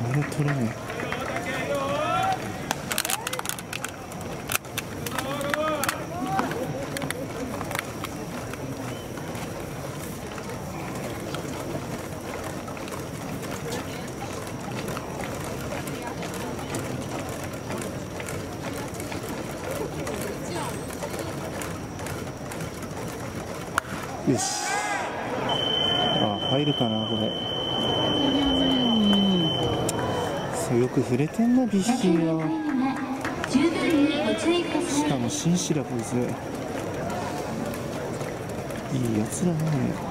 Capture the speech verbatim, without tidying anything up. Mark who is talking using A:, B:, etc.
A: れ取らない。よし。あ、入るかなこれ。そう、よく触れてんなビッシーは。しかも紳士だこいつ。いいやつだな。